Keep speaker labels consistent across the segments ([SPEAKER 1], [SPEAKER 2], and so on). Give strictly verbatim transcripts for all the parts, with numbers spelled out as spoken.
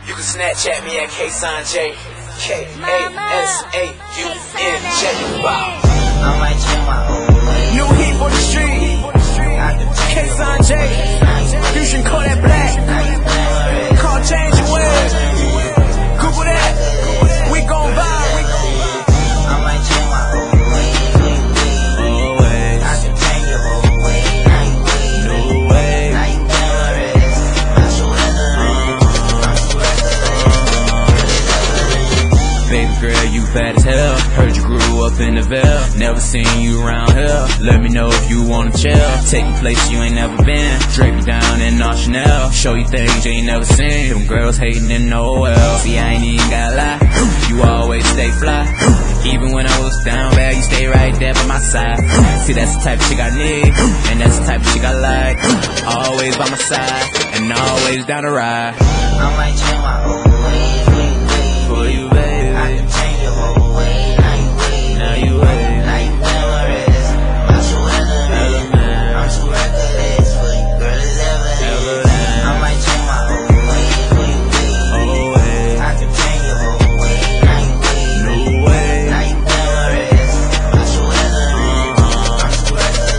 [SPEAKER 1] You can Snapchat me at K-Sanjay, K A S A U N J.
[SPEAKER 2] I might change my whole way.
[SPEAKER 1] New heat for the street. K-Sanjay, you should call that black. Call change your ways. Google that. We gon' vibe.
[SPEAKER 2] I might change my whole way.
[SPEAKER 1] Always.
[SPEAKER 2] I can change your whole way. Now you wait.
[SPEAKER 1] No way.
[SPEAKER 2] Now you embarrassed. I'm so ignorant. I'm so ignorant.
[SPEAKER 3] Baby girl, you bad as hell. Heard you grew up in the Ville. Never seen you around here. Let me know if you wanna chill. Take you places you ain't never been. Drape you down in all Chanel. Show you things you ain't never seen. Them girls hating in no well. See, I ain't even gotta lie. You always stay fly. Even when I was down bad, you stay right there by my side. See, that's the type of chick I need. And that's the type of chick I like. Always by my side. And always down the ride.
[SPEAKER 2] I might change my whole way.
[SPEAKER 3] For you, baby.
[SPEAKER 2] I can change your whole way. Now you wait.
[SPEAKER 3] Now you wait.
[SPEAKER 2] Now you embarrassed. I'm so ignorant. I'm too reckless for you, girl, as ever is. I might change my whole way.
[SPEAKER 3] Oh, way.
[SPEAKER 2] I can change your whole way. Now you wait.
[SPEAKER 3] No way.
[SPEAKER 2] Now you embarrassed. I'm so ignorant. I'm too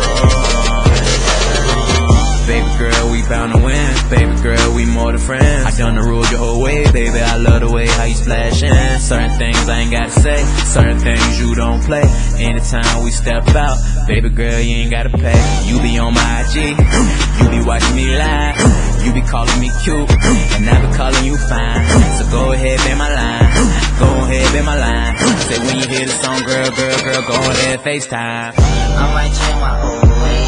[SPEAKER 2] reckless.
[SPEAKER 3] Baby girl, we bound to win. Baby girl, we more than friends. I done the rule your whole way, baby. I love the way how you splash in. Certain things I ain't gotta say, certain things you don't play. Anytime we step out, baby girl, you ain't gotta pay. You be on my I G, you be watching me live. You be calling me cute, and I be calling you fine. So go ahead, be my line. Go ahead, be my line. Say when you hear the song, girl, girl, girl, go ahead, FaceTime.
[SPEAKER 2] I might change my whole way.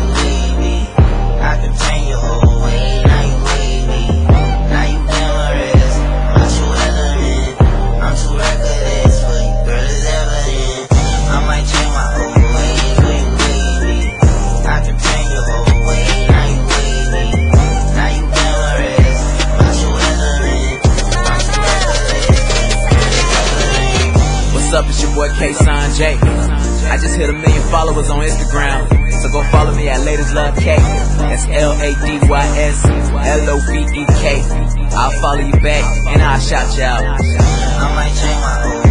[SPEAKER 2] I can change your whole way. Now you wait. Now you embarrassed. I'm too ignorant. I'm too reckless for you, girl, as ever is. I might change my whole way. I can change your whole way. Now you wait. Now you embarrassed. I'm too ignorant. I'm too reckless.
[SPEAKER 1] What's up, it's your boy K-Sanjay. I just hit a million followers on Instagram, so go follow me at Latest Love K. That's L A D Y S L O V E K. I'll follow you back and I'll shout you out.
[SPEAKER 2] I might change my whole